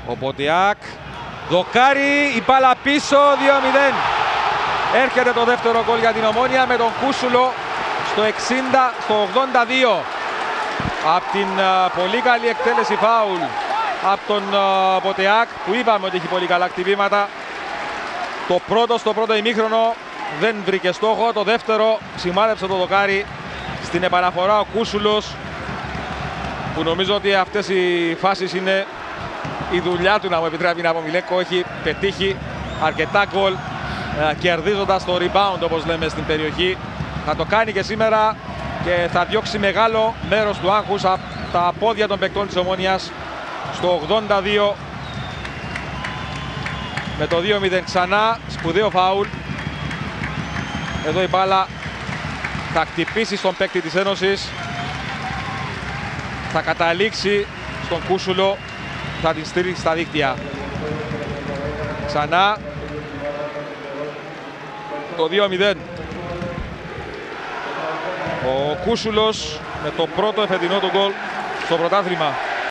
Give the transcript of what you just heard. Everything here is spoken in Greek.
Ο Ποτιάκ δοκάρει, η μπάλα πίσω, 2-0. Έρχεται το δεύτερο γκολ για την Ομόνοια με τον Κούσουλο στο 60, στο 82. Από την πολύ καλή εκτέλεση φάουλ από τον Ποτιάκ, που είπαμε ότι έχει πολύ καλά χτυπήματα. Το πρώτο στο πρώτο ημίχρονο δεν βρήκε στόχο, το δεύτερο σημάδεψε το δοκάρι. Στην επαναφορά ο Κούσουλος, που νομίζω ότι αυτές οι φάσεις είναι η δουλειά του, να μου επιτρέπει να πω, Μιλέκο, έχει πετύχει αρκετά γκολ κερδίζοντας το rebound, όπως λέμε στην περιοχή. Θα το κάνει και σήμερα και θα διώξει μεγάλο μέρος του άγχους από τα πόδια των παικτών της Ομόνοιας στο 82. Με το 2-0 ξανά, σπουδαίο φάουλ. Εδώ η μπάλα θα χτυπήσει στον παίκτη της Ένωσης. Θα καταλήξει στον Κούσουλο, θα την στείλει στα δίκτυα. Ξανά το 2-0. Ο Κούσουλος με το πρώτο εφετινό του γκολ στο πρωτάθλημα.